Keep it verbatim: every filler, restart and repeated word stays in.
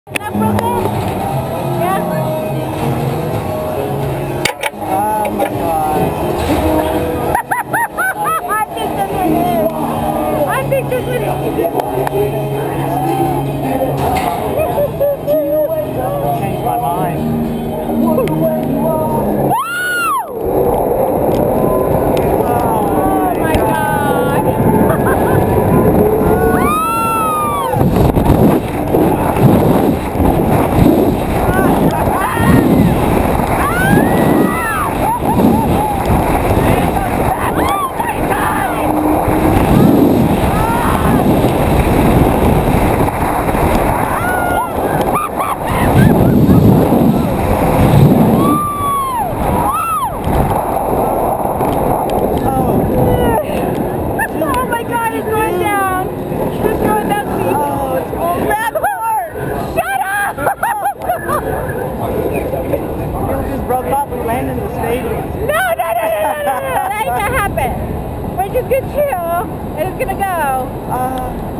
That broke it? Yeah? Oh my god. I think this one is. I think this one is. Changed my mind. Oh my god. Oh my god, it's going down. It's going down steep. Oh, grab hard. Shut up! It just broke off. We landed in the stadium. No, no, no, no, no, no, no, that ain't gonna happen. We're just gonna chill, and it's gonna go. Uh,